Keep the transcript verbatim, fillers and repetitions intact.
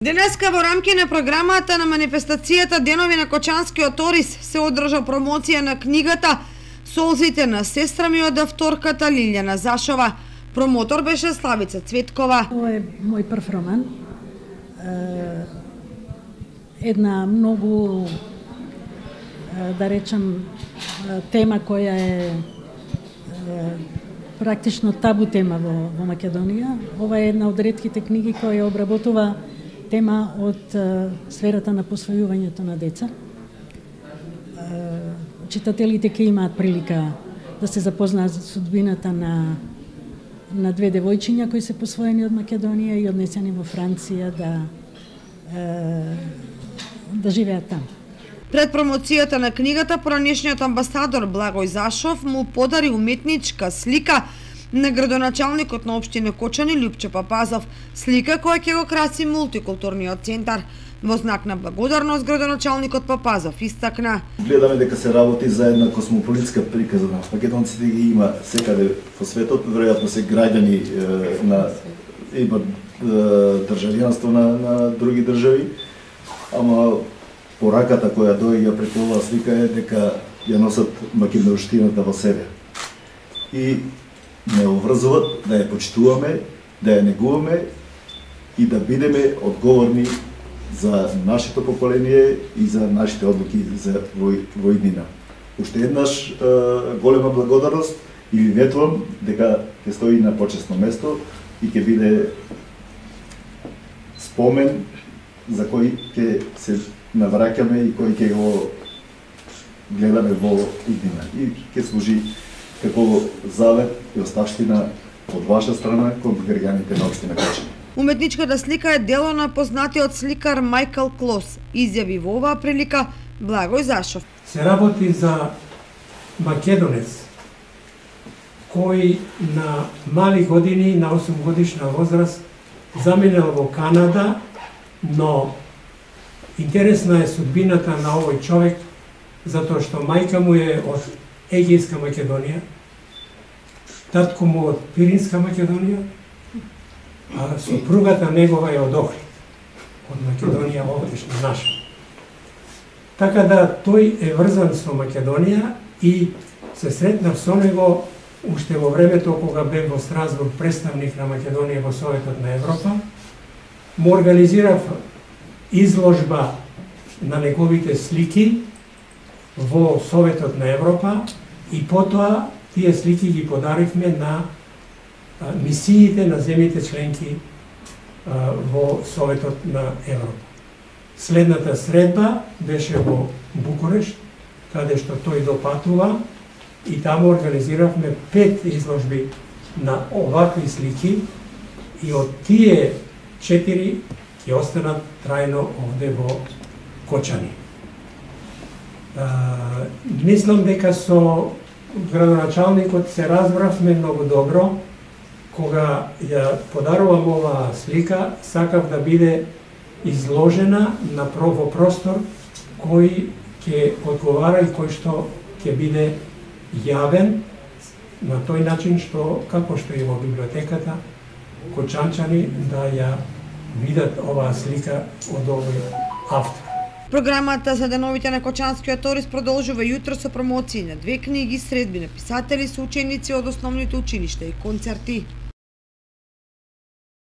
Денеска во рамки на програмата на манифестацијата Денови на Кочанскиот орис се одржа промоција на книгата Солзите на сестра ми од авторката Лилјана Зашова. Промотор беше Славица Цветкова. Ова е мој прв роман. Една многу, да речам, тема која е практично табу тема во, во Македонија. Ова е една од ретките книги која обработува тема од сферата на посвојувањето на деца. Читателите ќе имаат прилика да се запознаат за судбината на на две девојчиња кои се посвоени од Македонија и однесени во Франција да да живеат таму. Пред промоцијата на книгата, поранешниот амбасадор Благој Зашов му подари уметничка слика на градоначалникот на општина Кочани Лјупчо Папазов, слика која ќе го краси мултикултурниот центар. Во знак на благодарност градоначалникот Папазов истакна: гледаме дека се работи за една космополитска приказна. Македонците ги има секаде во светот, веројатно се граѓани на имат државјанство на, на други држави, ама пораката која доаѓа преку оваа слика е дека ја носат македонштината во себе. И не обврзуват да ја почитуваме, да ја негуваме и да бидеме одговорни за нашето поколение и за нашите одлуки за војнина. Уште еднаш е, голема благодарност и ви ветувам дека ќе стои на почесно место и ќе биде спомен за кој ќе се навраќаме и кој ќе го гледаме во иднина и ќе служи како завет и оставштина од ваша страна кон граѓаните на општина Кочани. Уметничката слика е дело на познатиот сликар Мајкл Клос, изјави во оваа прилика Благој Зашов. Се работи за македонец кој на мали години, на осум годишна возраст, заминал во Канада, но интересна е судбината на овој човек, затоа што мајка му е од Егејска Македонија, татко му од Пиринска Македонија, а супругата негова е од Охрид, од Македонија овдешна наша. Така да тој е врзан со Македонија и се сретнав со него уште во времето кога бев во Страсбург представник на Македонија во Советот на Европа. Му организирав изложба на неговите слики во Советот на Европа и потоа тие слики ги подаривме на мисиите на земјите членки во Советот на Европа. Следната средба беше во Букурешт, каде што тој допатува и таму организиравме пет изложби на овакви слики и од тие четири ќе останат трајно овде во Кочани. А, мислам дека со градоначалникот се разбравме многу добро. Кога ја подарувам оваа слика, сакав да биде изложена на во простор кој ќе одговара и кој што ќе биде јавен на тој начин што, како што и во библиотеката, кочанчани да ја видат оваа слика од овој автор. Програмата за Деновите на Кочанскиот орис продолжува јутро со промоции на две книги, средби на писатели, со ученици од основните училишта и концерти.